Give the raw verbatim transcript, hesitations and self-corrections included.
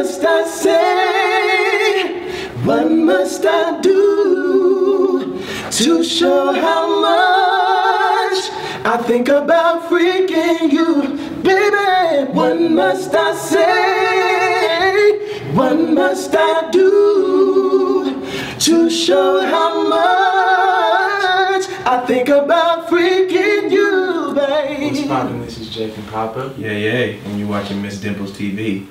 must I say? What must I do to show how much I think about freaking you, baby? What must I say? What must I do to show how much I think about freaking you, babe? What's poppin'? This is Jake and Papa. Yeah, yeah, and you're watching Miss Dimplez T V.